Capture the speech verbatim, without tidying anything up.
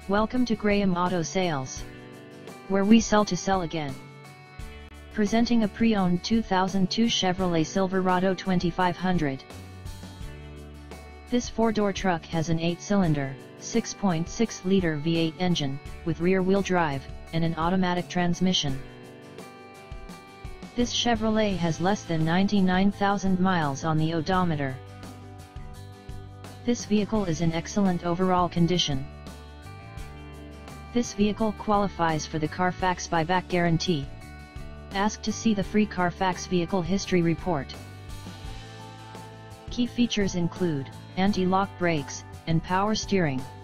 Welcome to Graham Auto Sales, where we sell to sell again. Presenting a pre-owned two thousand two Chevrolet Silverado twenty-five hundred. This four-door truck has an eight-cylinder, six point six liter V eight engine, with rear-wheel drive, and an automatic transmission. This Chevrolet has less than ninety-nine thousand miles on the odometer. This vehicle is in excellent overall condition. This vehicle qualifies for the Carfax buyback guarantee. Ask to see the free Carfax Vehicle History Report. Key features include anti-lock brakes and power steering.